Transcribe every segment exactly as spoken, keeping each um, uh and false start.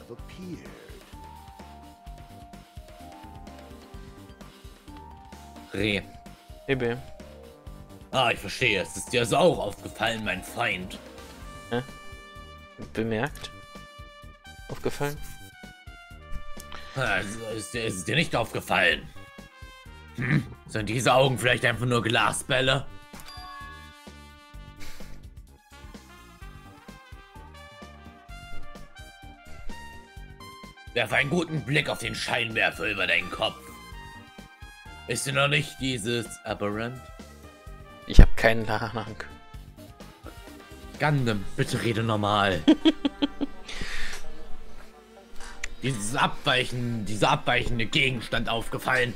Reh. Ebe. Ah, ich verstehe. Es ist dir also auch aufgefallen, mein Feind. Hä? Bemerkt? Aufgefallen? Ah, ist, dir, ist es dir nicht aufgefallen? Hm? Sind diese Augen vielleicht einfach nur Glasbälle? Werf einen guten Blick auf den Scheinwerfer über deinen Kopf. Ist dir noch nicht dieses Aberrant? Ich habe keinen Ahnung. Gundam, bitte rede normal. Dieses Abweichen, dieser abweichende Gegenstand aufgefallen.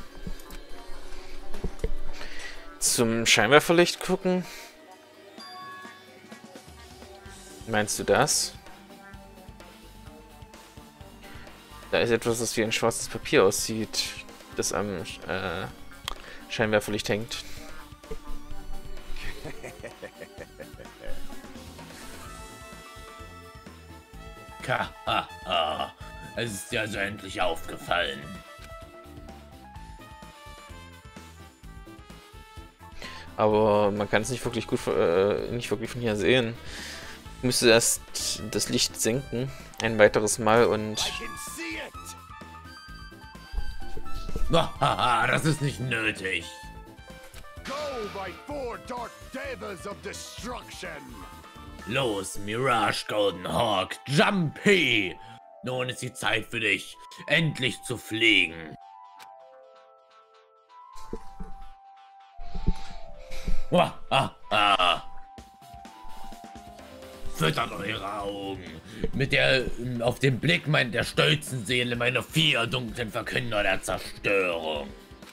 Zum Scheinwerferlicht gucken? Meinst du das? Da ist etwas, das wie ein schwarzes Papier aussieht, das am äh, Scheinwerferlicht hängt. Kahaha, es ist dir also endlich aufgefallen. Aber man kann es nicht wirklich gut, äh, nicht wirklich von hier sehen. Ich müsste erst das Licht senken, ein weiteres Mal und... Haha, das ist nicht nötig. Los, Mirage Golden Hawk, Jumpy! Nun ist die Zeit für dich, endlich zu fliegen. Wahaha! Füttert eure Augen mit der, auf den Blick mein, der stolzen Seele meiner vier dunklen Verkünder der Zerstörung.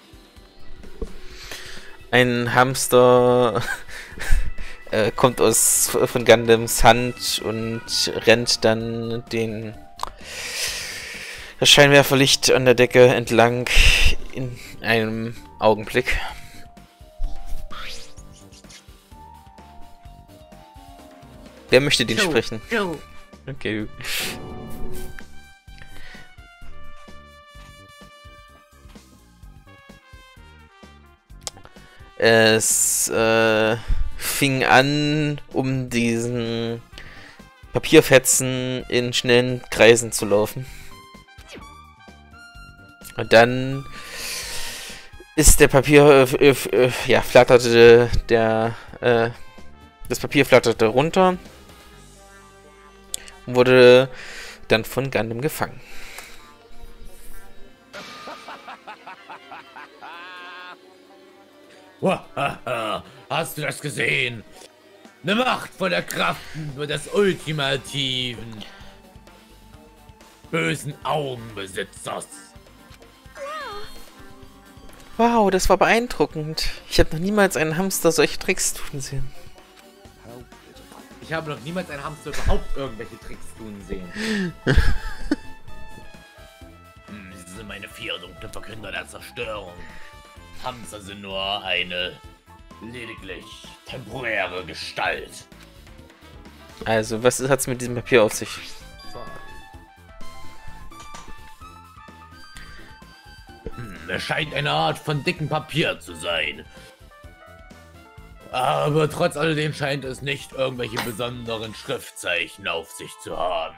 Ein Hamster äh, kommt aus von Gundams Hand und rennt dann den das Scheinwerferlicht an der Decke entlang in einem Augenblick. Wer möchte den Joe, sprechen? Joe. Okay. Es äh, fing an, um diesen Papierfetzen in schnellen Kreisen zu laufen. Und dann ist der Papier, äh, äh, ja, flatterte der, äh, das Papier flatterte runter und wurde dann von Gundam gefangen. Hast du das gesehen? Eine machtvolle Kraft des ultimativen bösen Augenbesitzers. Wow, das war beeindruckend. Ich habe noch niemals einen Hamster solche Tricks tun sehen. Ich habe noch niemals einen Hamster überhaupt irgendwelche Tricks tun sehen. hm, Sie sind meine vier dunklen Verkünder der Zerstörung. Hamster sind nur eine lediglich temporäre Gestalt. Also, was hat's mit diesem Papier auf sich? Hm, es scheint eine Art von dicken Papier zu sein. Aber trotz alledem scheint es nicht irgendwelche besonderen Schriftzeichen auf sich zu haben.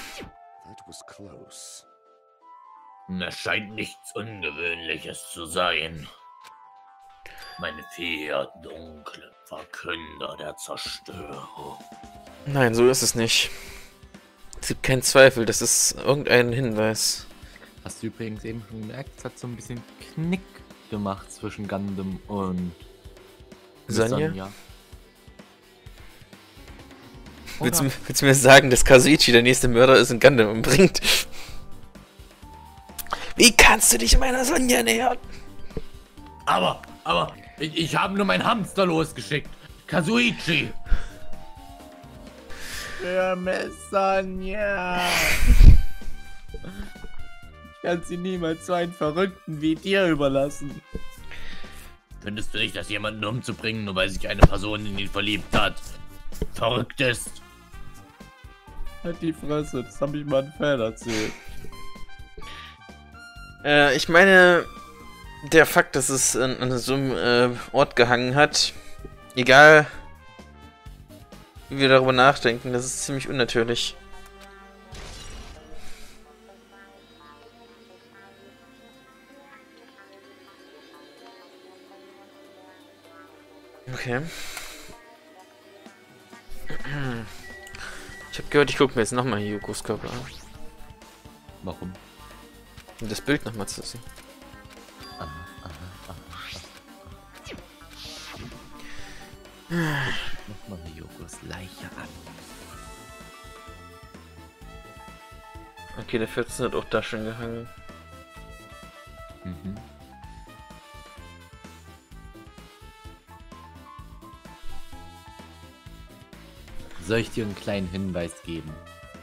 Es scheint nichts Ungewöhnliches zu sein. Meine vier dunklen Verkünder der Zerstörung. Nein, so ist es nicht. Es gibt keinen Zweifel, das ist irgendein Hinweis. Hast du übrigens eben schon gemerkt, es hat so ein bisschen Knick gemacht zwischen Gundam und Sonja? Sonja. Willst du, willst du mir sagen, dass Kazuichi der nächste Mörder ist und Gundam umbringt? Wie kannst du dich meiner Sonja nähern? Aber, aber, ich, ich habe nur meinen Hamster losgeschickt. Kazuichi. Für mich, Sonja. Ich werde sie niemals so einen Verrückten wie dir überlassen. Findest du nicht, dass jemanden umzubringen, nur weil sich eine Person in ihn verliebt hat, verrückt ist? Halt die Fresse, das habe ich mal ein Fan erzählt. Äh, ich meine, der Fakt, dass es an, an so einem äh, Ort gehangen hat, egal wie wir darüber nachdenken, das ist ziemlich unnatürlich. Okay. Ich habe gehört, ich gucke mir jetzt nochmal Hyukos Körper an. Warum? Um das Bild nochmal zu sehen. Aha, aha, aha, aha. Nochmal Hyukos Leiche an. Okay, der vierzehn hat auch da schon gehangen. Mhm. Soll ich dir einen kleinen Hinweis geben?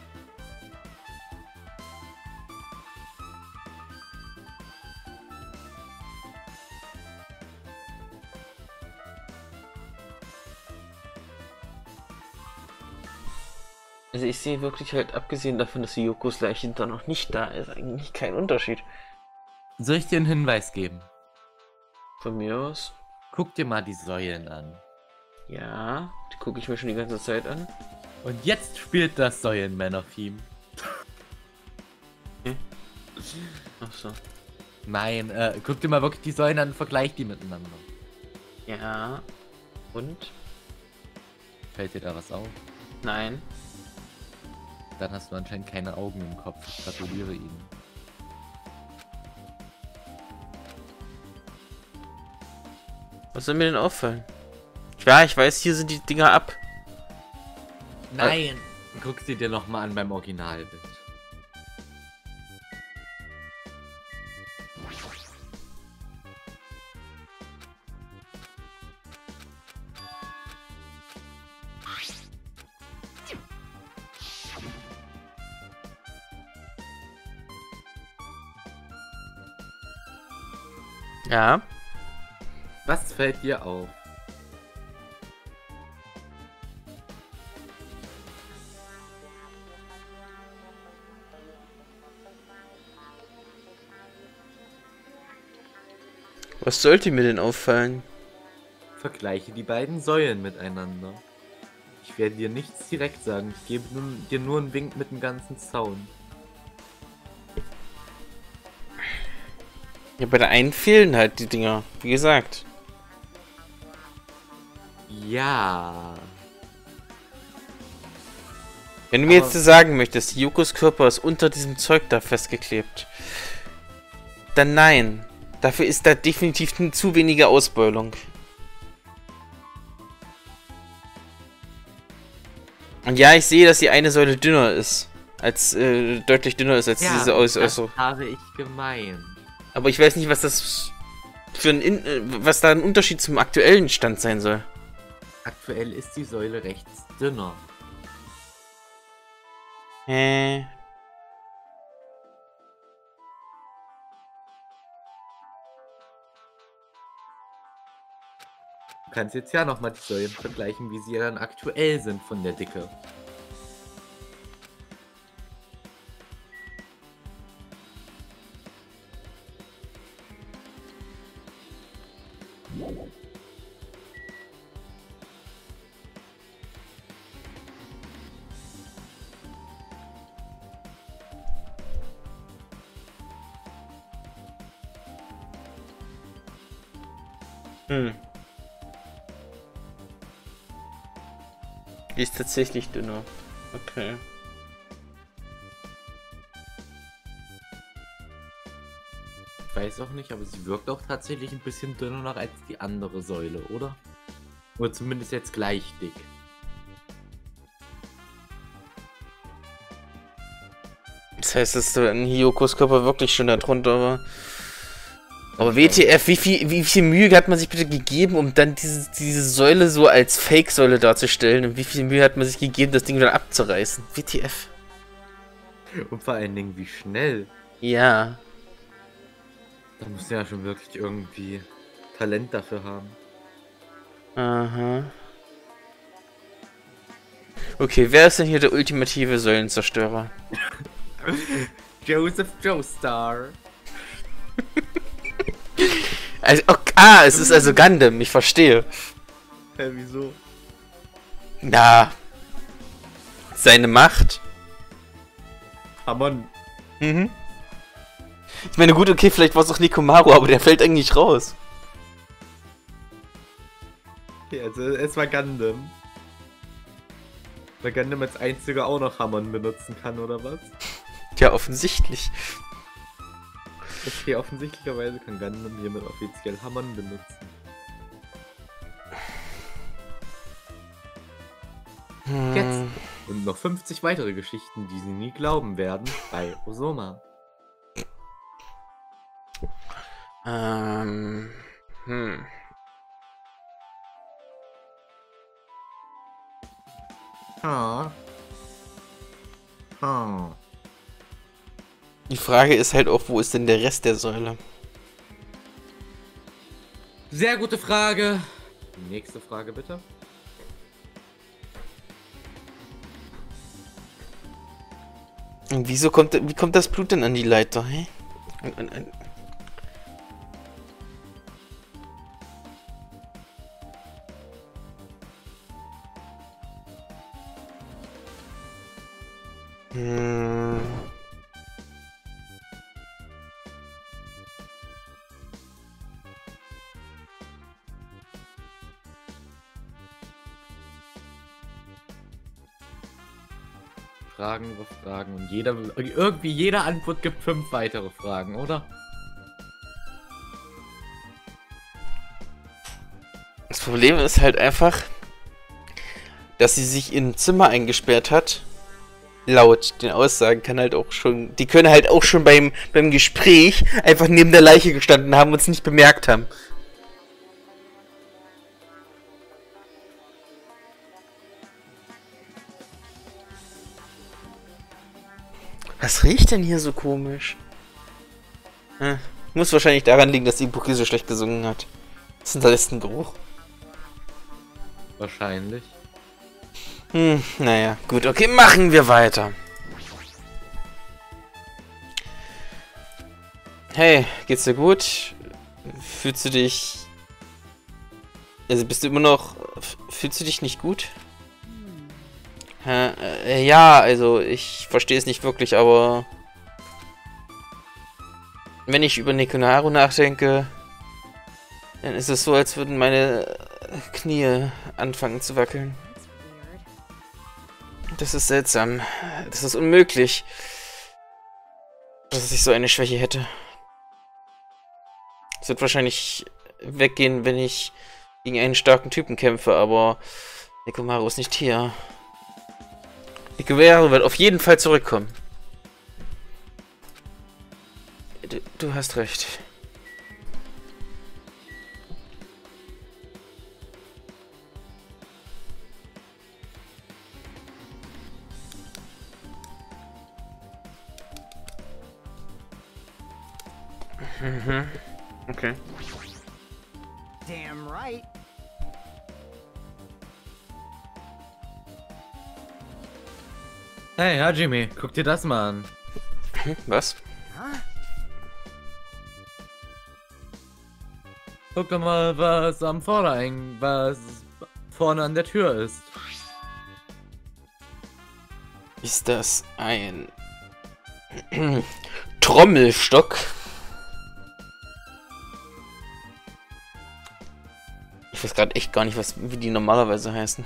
Also ich sehe wirklich halt, abgesehen davon, dass Hyukos Leiche da noch nicht da ist, eigentlich keinen Unterschied. Soll ich dir einen Hinweis geben? Von mir aus? Guck dir mal die Säulen an. Ja, die gucke ich mir schon die ganze Zeit an. Und jetzt spielt das Säulenmänner-Theme. Hm? Ach so. Nein, äh, guck dir mal wirklich die Säulen an und vergleich die miteinander. Ja. Und? Fällt dir da was auf? Nein. Dann hast du anscheinend keine Augen im Kopf. Ich gratuliere Ihnen. Was soll mir denn auffallen? Ja, ich weiß, hier sind die Dinger ab. Nein! Guck sie dir nochmal an beim Originalbild. Ja. Was fällt dir auf? Was sollte mir denn auffallen? Vergleiche die beiden Säulen miteinander. Ich werde dir nichts direkt sagen. Ich gebe nun, dir nur einen Wink mit dem ganzen Zaun. Ja, bei der einen fehlen halt die Dinger, wie gesagt. Ja. Wenn du mir Aber jetzt sagen möchtest, Hyukos Körper ist unter diesem Zeug da festgeklebt, dann nein. Dafür ist da definitiv eine zu wenige Ausbeulung. Und ja, ich sehe, dass die eine Säule dünner ist. Als, äh, deutlich dünner ist als ja, diese Aus das Äußerung. habe ich gemeint. Aber ich weiß nicht, was das für ein, In äh, was da ein Unterschied zum aktuellen Stand sein soll. Aktuell ist die Säule rechts dünner. Hä? Du kannst jetzt ja nochmal die Säulen vergleichen, wie sie dann aktuell sind von der Dicke. Hm. Die ist tatsächlich dünner. Okay. Ich weiß auch nicht, aber sie wirkt auch tatsächlich ein bisschen dünner noch als die andere Säule, oder? Oder zumindest jetzt gleich dick. Das heißt, dass du in Hyukos Körper wirklich schon da drunter war. Aber W T F, wie viel, wie viel Mühe hat man sich bitte gegeben, um dann diese, diese Säule so als Fake-Säule darzustellen? Und wie viel Mühe hat man sich gegeben, das Ding wieder abzureißen? W T F. Und vor allen Dingen, wie schnell. Ja. Da muss ja schon wirklich irgendwie Talent dafür haben. Aha. Okay, wer ist denn hier der ultimative Säulenzerstörer? Joseph Joestar. Also, okay, ah, es ist also Gundam, ich verstehe. Hä, wieso? Na. Seine Macht. Hamon. Mhm. Ich meine, gut, okay, vielleicht war es auch Nekomaru, aber der fällt eigentlich raus. Okay, also es war Gundam. Weil Gundam als einziger auch noch Hamon benutzen kann, oder was? Ja, offensichtlich. Okay, offensichtlicherweise kann Gundam hiermit offiziell Hamon benutzen. Hm. Jetzt. Und noch fünfzig weitere Geschichten, die sie nie glauben werden, bei Osoma. Ähm. Hm. Ah. Ah. Die Frage ist halt auch, wo ist denn der Rest der Säule? Sehr gute Frage. Nächste Frage bitte. Und wieso kommt, wie kommt das Blut denn an die Leiter, hä? Und, und, und. Hm. Fragen über Fragen und jeder, irgendwie jede Antwort gibt fünf weitere Fragen, oder? Das Problem ist halt einfach, dass sie sich in ein Zimmer eingesperrt hat. Laut den Aussagen kann halt auch schon, die können halt auch schon beim, beim Gespräch einfach neben der Leiche gestanden haben und es nicht bemerkt haben. Was riecht denn hier so komisch? Hm. Muss wahrscheinlich daran liegen, dass die Ibuki so schlecht gesungen hat. Was ist denn das ein Geruch? Wahrscheinlich. Hm, naja, gut, okay, machen wir weiter. Hey, geht's dir gut? Fühlst du dich... Also bist du immer noch... Fühlst du dich nicht gut? Äh, äh, ja, also ich verstehe es nicht wirklich, aber... Wenn ich über Nekomaru nachdenke, dann ist es so, als würden meine Knie anfangen zu wackeln. Das ist seltsam. Das ist unmöglich, dass ich so eine Schwäche hätte. Es wird wahrscheinlich weggehen, wenn ich gegen einen starken Typen kämpfe, aber Nekomaru ist nicht hier. Nekomaru wird auf jeden Fall zurückkommen. Du, du hast recht. Mhm. Okay. Damn right. Hey, Hajime, guck dir das mal an. Was? Huh? Guck doch mal, was am Vordereingang, was vorne an der Tür ist. Ist das ein Trommelstock? Ich weiß gerade echt gar nicht, was, wie die normalerweise heißen.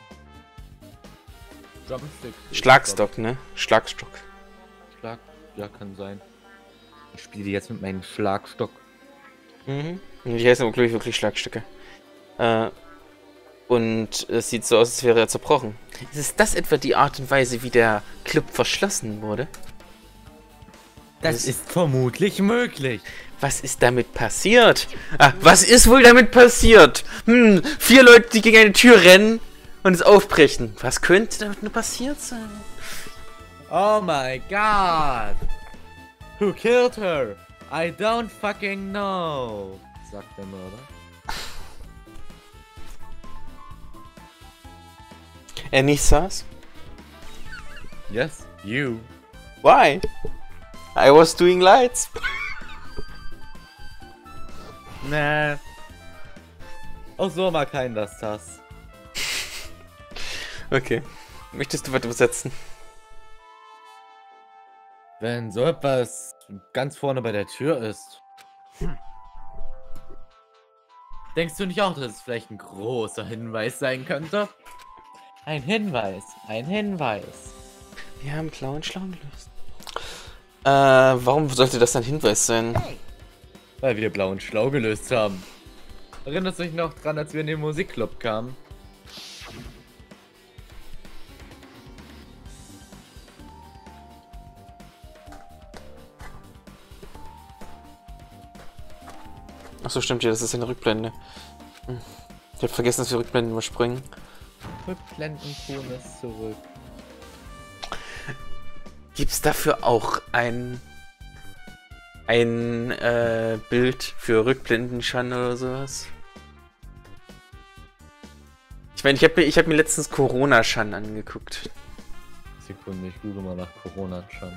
Drumstick. Schlagstock, ne? Schlagstock. Schlag, ja, kann sein. Ich spiele jetzt mit meinem Schlagstock. Mhm. Die heißen wirklich, wirklich Schlagstöcke. Äh, und es sieht so aus, als wäre er zerbrochen. Ist das etwa die Art und Weise, wie der Club verschlossen wurde? Das Was- ist vermutlich möglich. Was ist damit passiert? Ah, was ist wohl damit passiert? Hm, vier Leute, die gegen eine Tür rennen und es aufbrechen. Was könnte damit nur passiert sein? Oh my god! Who killed her? I don't fucking know, sagt der Mörder. Er nicht saß? Yes, you. Why? I was doing lights. Nee. Auch so mal kein das das. Okay. Möchtest du was übersetzen? Wenn so etwas ganz vorne bei der Tür ist. Hm. Denkst du nicht auch, dass es vielleicht ein großer Hinweis sein könnte? Ein Hinweis, ein Hinweis. Wir haben blauen Schlau gelöst. Äh, warum sollte das ein Hinweis sein? Weil wir blau und schlau gelöst haben. Erinnerst du dich noch dran, als wir in den Musikclub kamen? Achso, stimmt ja, das ist eine Rückblende. Hm. Ich hab vergessen, dass wir Rückblenden überspringen. Rückblenden tun es zurück. Gibt's dafür auch ein ein äh, Bild für Rückblenden-Shan oder sowas? Ich meine, ich habe mir, ich hab mir letztens Corona-Shan angeguckt. Sekunde, ich google mal nach Corona-Shan.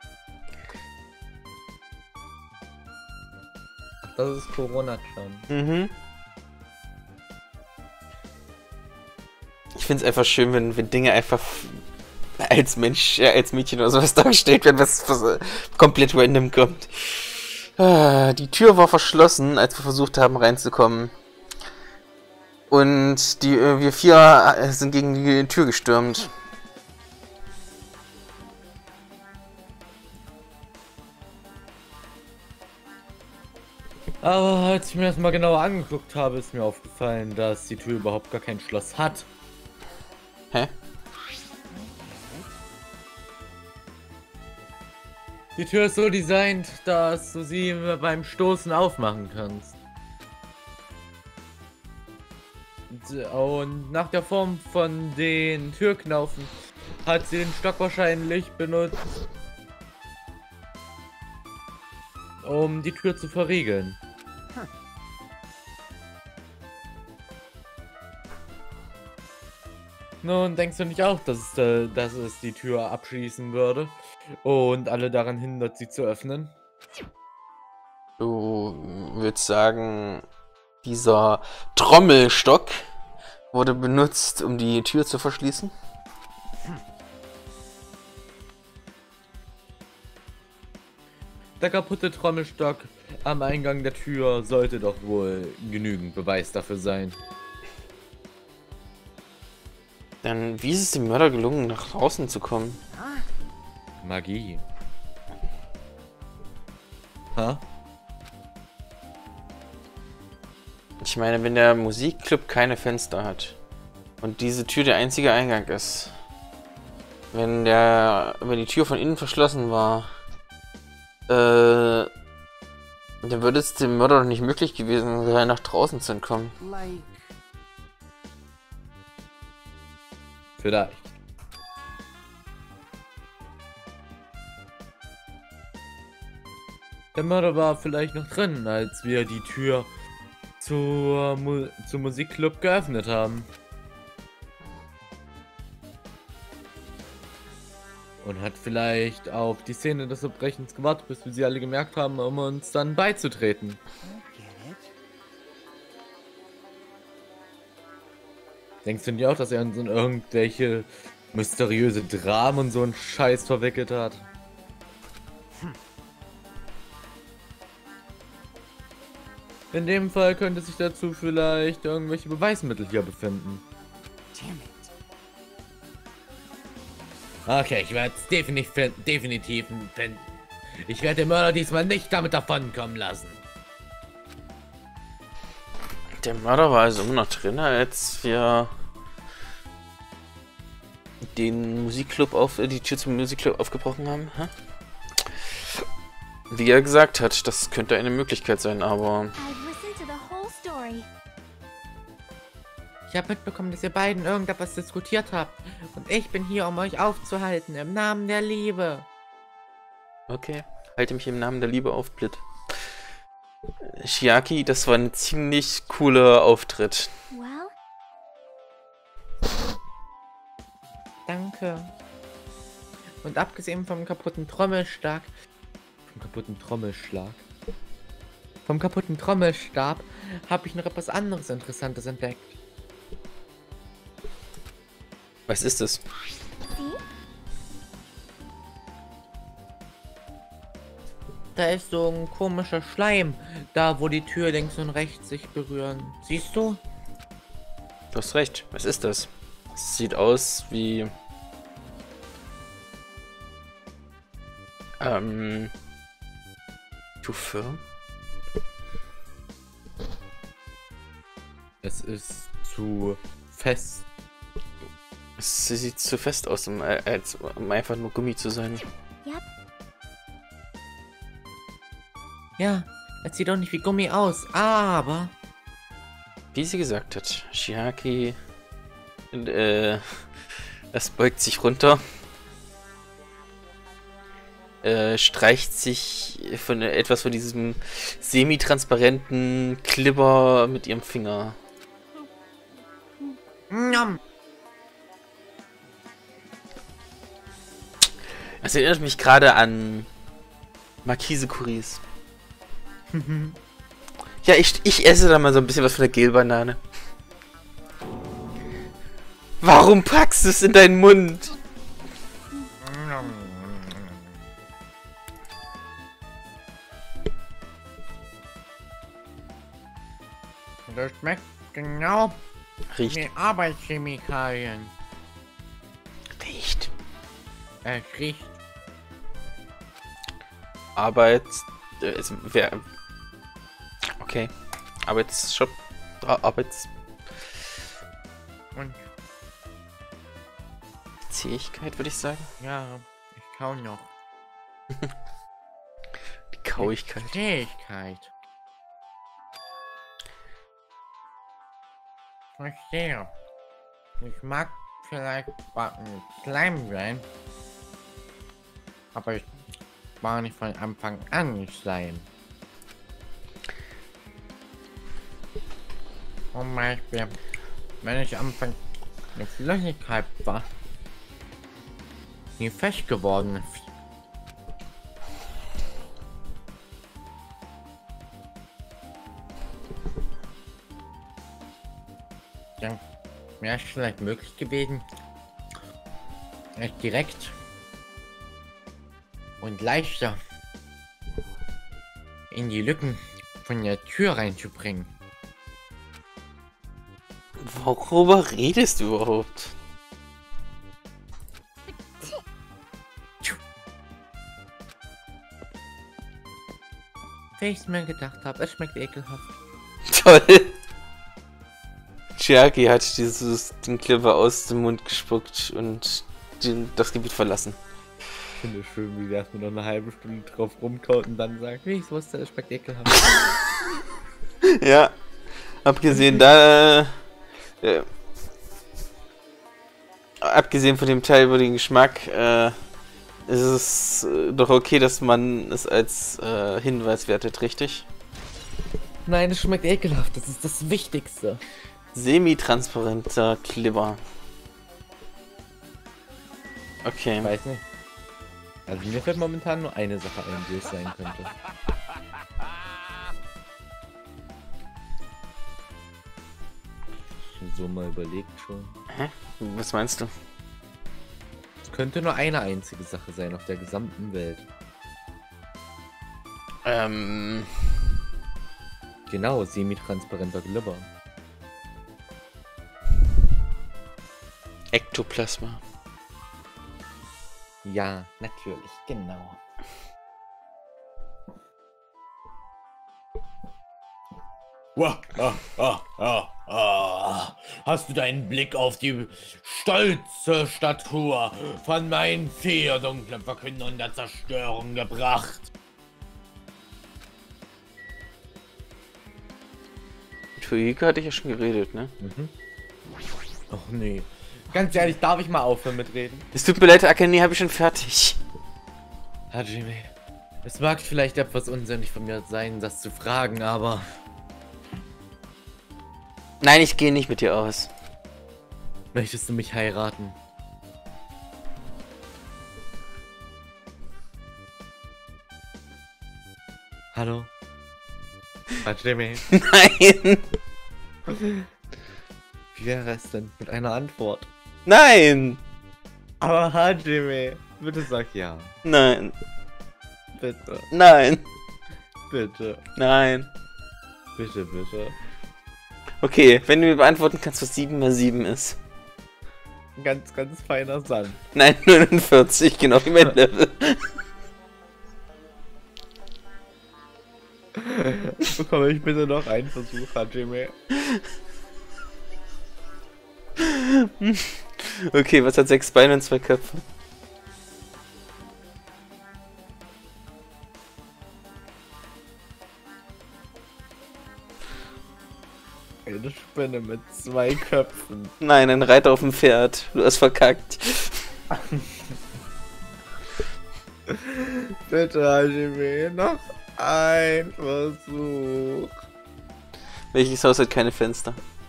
Ach, das ist Corona-Shan. Mhm. Ich finde es einfach schön, wenn, wenn Dinge einfach als Mensch, ja, als Mädchen oder sowas dargestellt werden, was, was äh, komplett random kommt. Ah, die Tür war verschlossen, als wir versucht haben reinzukommen. Und die, äh, wir vier äh, sind gegen die Tür gestürmt. Aber als ich mir das mal genauer angeguckt habe, ist mir aufgefallen, dass die Tür überhaupt gar kein Schloss hat. Hä? Die Tür ist so designt, dass du sie beim Stoßen aufmachen kannst. Und nach der Form von den Türknaufen hat sie den Stock wahrscheinlich benutzt, um die Tür zu verriegeln. Nun, denkst du nicht auch, dass es, äh, dass es die Tür abschließen würde und alle daran hindert, sie zu öffnen? Du würdest sagen, dieser Trommelstock wurde benutzt, um die Tür zu verschließen? Der kaputte Trommelstock am Eingang der Tür sollte doch wohl genügend Beweis dafür sein. Dann, wie ist es dem Mörder gelungen, nach draußen zu kommen? Magie. Ha? Ich meine, wenn der Musikclub keine Fenster hat und diese Tür der einzige Eingang ist, wenn der, wenn die Tür von innen verschlossen war, äh, dann würde es dem Mörder doch nicht möglich gewesen sein, nach draußen zu entkommen. Vielleicht. Der Mörder war vielleicht noch drin, als wir die Tür zur Mu zum Musikclub geöffnet haben. Und hat vielleicht auf die Szene des Verbrechens gewartet, bis wir sie alle gemerkt haben, um uns dann beizutreten. Denkst du nicht auch, dass er uns in irgendwelche mysteriöse Dramen und so einen Scheiß verwickelt hat? In dem Fall könnte sich dazu vielleicht irgendwelche Beweismittel hier befinden. Okay, ich werde es definitiv, definitiv finden. Ich werde den Mörder diesmal nicht damit davonkommen lassen. Der Mörder war also immer noch drin, als wir den Musikclub auf, die Tür zum Musikclub aufgebrochen haben. Hä? Wie er gesagt hat, das könnte eine Möglichkeit sein, aber... Ich habe mitbekommen, dass ihr beiden irgendetwas diskutiert habt. Und ich bin hier, um euch aufzuhalten, im Namen der Liebe. Okay, halte mich im Namen der Liebe auf, Blit. Chiaki, das war ein ziemlich cooler Auftritt. Danke. Und abgesehen vom kaputten Trommelschlag, vom kaputten Trommelschlag, vom kaputten Trommelstab, habe ich noch etwas anderes Interessantes entdeckt. Was ist das? Da ist so ein komischer Schleim, da wo die Tür links und rechts sich berühren. Siehst du? Du hast recht. Was ist das? Es sieht aus wie... Ähm... Tuffeur? Es ist zu fest. Es sieht zu fest aus, um, äh, als, um einfach nur Gummi zu sein. Ja. Ja, es sieht auch nicht wie Gummi aus, aber... Wie sie gesagt hat, Chiaki... Äh... Es beugt sich runter. Äh, streicht sich von etwas von diesem semi-transparenten Klibber mit ihrem Finger. Njam. Das erinnert mich gerade an Markise Curies. Ja, ich, ich esse da mal so ein bisschen was von der Gelbanane. Warum packst du es in deinen Mund? Das schmeckt genau Riecht. wie Arbeitschemikalien. Riecht. Es riecht. Arbeit... Äh, es, wer... Okay. Arbeitsshop... Ar- Arbeits... Und Zähigkeit, würde ich sagen. ja, ich kau noch. Die Kauigkeit. Fähigkeit. Verstehe. Ich mag vielleicht Backen klein sein, aber ich war nicht von Anfang an klein. Zum Beispiel, wenn ich am Anfang eine Flüssigkeit war, die fest geworden ist. Dann wäre es vielleicht möglich gewesen, es direkt und leichter in die Lücken von der Tür reinzubringen. Worüber redest du überhaupt? Wie ich es mir gedacht habe, es schmeckt ekelhaft. Toll! Chiaki hat dieses den Klipper aus dem Mund gespuckt und den, das Gebiet verlassen. Ich finde es schön, wie wir erstmal noch eine halbe Stunde drauf rumkaut und dann sagt, wie ich wusste, es schmeckt ekelhaft. Ja, abgesehen da, äh, abgesehen von dem Teil über den Geschmack, äh, ist es äh, doch okay, dass man es als äh, Hinweis wertet, richtig? Nein, es schmeckt ekelhaft, das ist das Wichtigste. Semi-transparenter Klibber. Okay. Ich weiß nicht. Also mir fällt momentan nur eine Sache ein, die es sein könnte. So mal überlegt schon. Hä? Was meinst du? Es könnte nur eine einzige Sache sein auf der gesamten Welt. Ähm... Genau, semi-transparenter Glibber. Ektoplasma. Ja, natürlich, genau. Wah, ah, ah, ah, ah. Hast du deinen Blick auf die stolze Statur von meinen vier dunklen Verkündern der Zerstörung gebracht? Mit Fuika hatte ich ja schon geredet, ne? Mhm. Och nee. Ganz ehrlich, darf ich mal aufhören mit reden? Es tut mir leid, Akane, habe ich schon fertig. Hajime, es mag vielleicht etwas unsinnig von mir sein, das zu fragen, aber... Nein, ich gehe nicht mit dir aus. Möchtest du mich heiraten? Hallo? Hajime? Nein! Wie wäre es denn mit einer Antwort? Nein! Aber Hajime, bitte sag ja. Nein! Bitte, Nein! bitte, Nein! bitte, bitte. Okay, wenn du mir beantworten kannst, was sieben mal sieben ist. Ein ganz, ganz feiner Sand. Nein, neunundvierzig, genau wie mein Level. Bekomme ich bitte noch einen Versuch, Hajime? Okay, was hat sechs Beine und zwei Köpfe? Eine Spinne mit zwei Köpfen. Nein, ein Reiter auf dem Pferd. Du hast verkackt. Bitte, Hajime, noch ein Versuch. Welches Haus hat keine Fenster?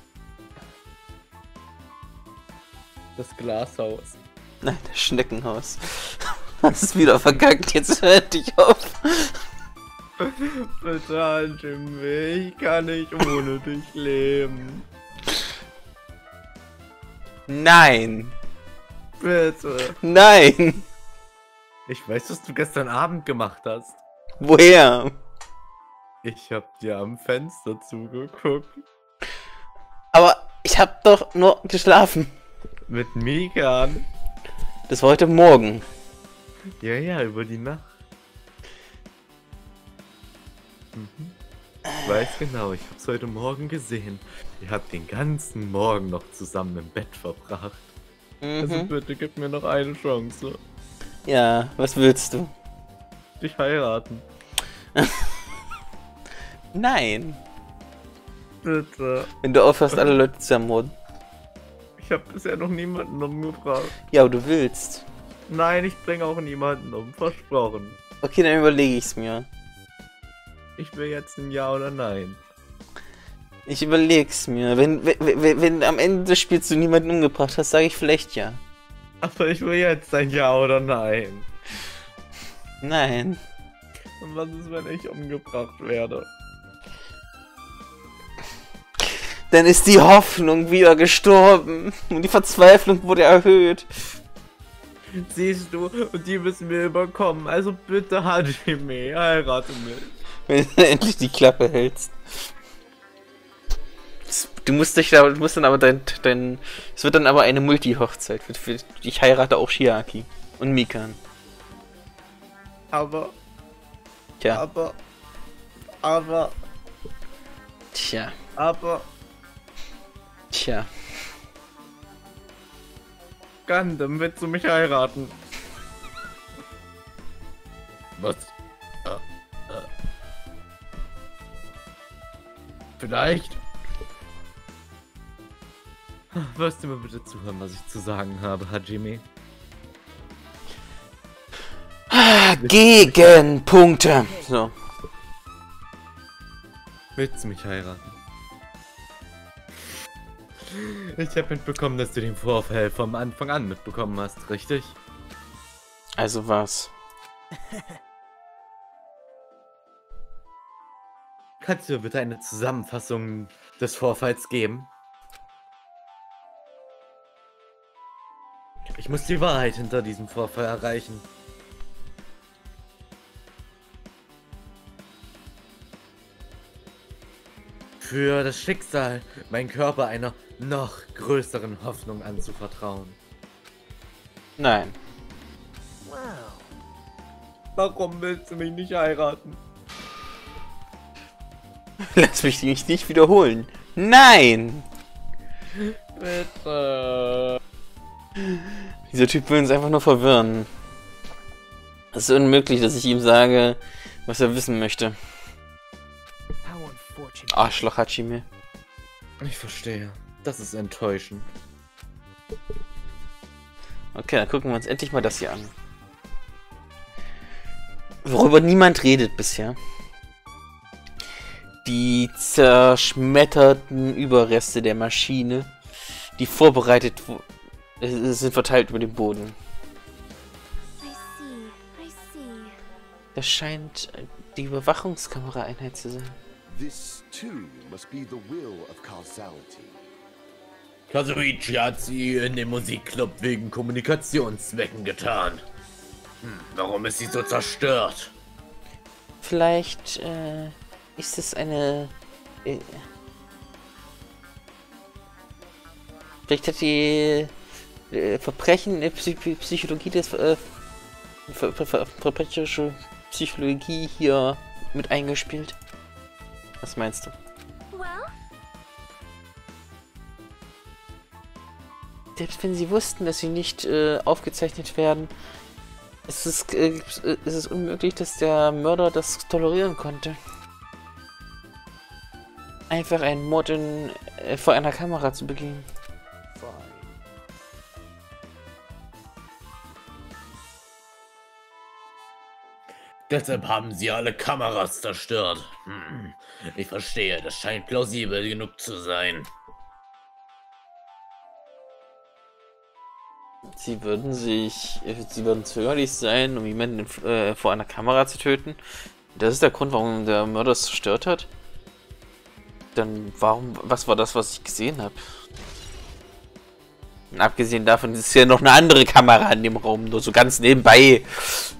Das Glashaus. Nein, das Schneckenhaus. Hast es wieder verkackt, jetzt hört dich auf. Bitte, Hajime, ich kann nicht ohne dich leben. Nein! Bitte. Nein! Ich weiß, was du gestern Abend gemacht hast. Woher? Ich hab dir am Fenster zugeguckt. Aber ich hab doch nur geschlafen. Mit Mikan. Das war heute Morgen. Ja, ja, über die Nacht. Mhm. Ich weiß genau, ich hab's heute Morgen gesehen. Ihr habt den ganzen Morgen noch zusammen im Bett verbracht. Also Mhm. bitte gib mir noch eine Chance. Ja, was willst du? Dich heiraten. Nein. Bitte. Wenn du aufhörst, alle Leute zu ermorden. Ich hab bisher noch niemanden umgebracht. Ja, aber du willst. Nein, ich bringe auch niemanden um. Versprochen. Okay, dann überlege ich's mir. Ich will jetzt ein Ja oder Nein. Ich überleg's mir. Wenn, wenn, wenn, wenn am Ende des Spiels du niemanden umgebracht hast, sage ich vielleicht ja. Aber ich will jetzt ein Ja oder Nein. Nein. Und was ist, wenn ich umgebracht werde? Dann ist die Hoffnung wieder gestorben. Und die Verzweiflung wurde erhöht. Siehst du, und die müssen wir überkommen. Also bitte, Hajime, heirate mich. Wenn du endlich die Klappe hältst. Du musst dich da, du musst dann aber dein, dein, es wird dann aber eine Multi-Hochzeit. Ich heirate auch Shiaki und Mikan. Aber, Tja, aber, aber, tja, aber, tja. Gundam, willst du mich heiraten? Was? Äh, äh. Vielleicht? Wirst du mir bitte zuhören, was ich zu sagen habe, Hajime? Gegenpunkte. So. Willst du mich heiraten? Ich habe mitbekommen, dass du den Vorfall vom Anfang an mitbekommen hast, richtig? Also was? Kannst du mir bitte eine Zusammenfassung des Vorfalls geben? Ich muss die Wahrheit hinter diesem Vorfall erreichen. Für das Schicksal, meinen Körper einer noch größeren Hoffnung anzuvertrauen. Nein. Warum willst du mich nicht heiraten? Lass mich nicht wiederholen. Nein! Bitte. Dieser Typ will uns einfach nur verwirren. Es ist unmöglich, dass ich ihm sage, was er wissen möchte. Arschloch Hajime. Ich verstehe. Das ist enttäuschend. Okay, dann gucken wir uns endlich mal das hier an. Worüber niemand redet bisher. Die zerschmetterten Überreste der Maschine, die vorbereitet sind, verteilt über den Boden. I see, I see. Das scheint die Überwachungskamera-Einheit zu sein. This too must be the will of causality. Kazuichi hat sie in den Musikclub wegen Kommunikationszwecken getan. Hm, warum ist sie so zerstört? Vielleicht äh, ist es eine... Äh, vielleicht hat die äh, Verbrechen, äh, Psych Psychologie des... Äh, ver ver ver verbrecherische Psychologie hier mit eingespielt. Was meinst du? Selbst wenn sie wussten, dass sie nicht äh, aufgezeichnet werden, ist es, äh, ist es unmöglich, dass der Mörder das tolerieren konnte. Einfach einen Mord in, äh, vor einer Kamera zu begehen. Deshalb haben sie alle Kameras zerstört. Hm, ich verstehe, das scheint plausibel genug zu sein. Sie würden sich, sie würden zögerlich sein, um jemanden äh, vor einer Kamera zu töten. Das ist der Grund, warum der Mörder es zerstört hat. Dann warum, was war das, was ich gesehen habe? Und abgesehen davon ist ja noch eine andere Kamera in dem Raum, nur so ganz nebenbei.